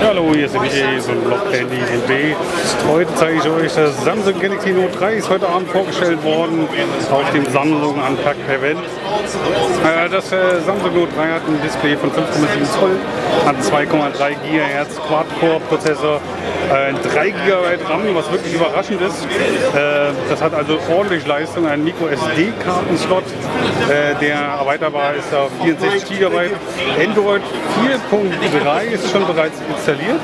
Ja, hallo, hier ist der Michael von Blog Handy B. Heute zeige ich euch das Samsung Galaxy Note 3, ist heute Abend vorgestellt worden auf dem Samsung Unpacked Event. Das Samsung Note 3 hat ein Display von 5,7 Zoll, hat 2,3 GHz Quad-Core-Prozessor, 3 GB RAM, was wirklich überraschend ist. Das hat also ordentlich Leistung, ein Micro-SD-Kartenslot, der erweiterbar ist auf 64 GB. Android 4.3 ist schon bereits installiert.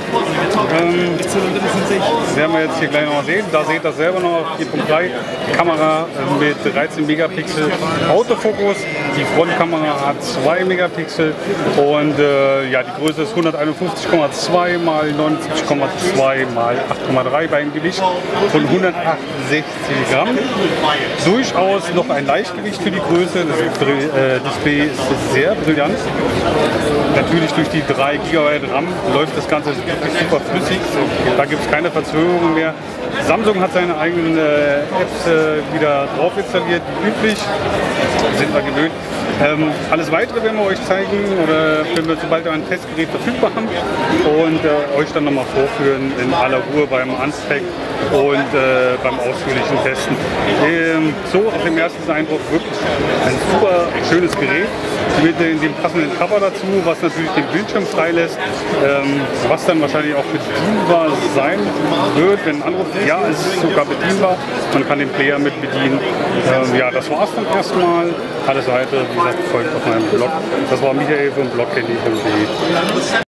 Werden wir jetzt hier gleich noch mal sehen. Da seht ihr das selber noch, 4.3. Kamera mit 13 Megapixel Autofokus. Die Frontkamera hat 2 Megapixel und ja, die Größe ist 151,2 x 79,2 x 8,3 bei einem Gewicht von 168 Gramm. Durchaus noch ein Leichtgewicht für die Größe. Das Display ist sehr brillant. Natürlich durch die 3 GB RAM läuft das Ganze wirklich super flüssig. Da gibt es keine Verzögerung mehr. Samsung hat seine eigenen Apps wieder drauf installiert, wie üblich. Sind wir gewöhnt. Alles Weitere werden wir euch zeigen oder können wir, sobald wir ein Testgerät verfügbar haben, und euch dann nochmal vorführen in aller Ruhe beim Unpack und beim ausführlichen Testen. So auf dem ersten Eindruck wirklich ein super schönes Gerät mit dem passenden Cover dazu, was natürlich den Bildschirm freilässt, was dann wahrscheinlich auch bedienbar sein wird, wenn ein Anruf, ja, es ist sogar bedienbar, man kann den Player mit bedienen. Ja, das war's dann erstmal. Alles weitere, wie gesagt, folgt auf meinem Blog. Das war Michael vom Blog Handy.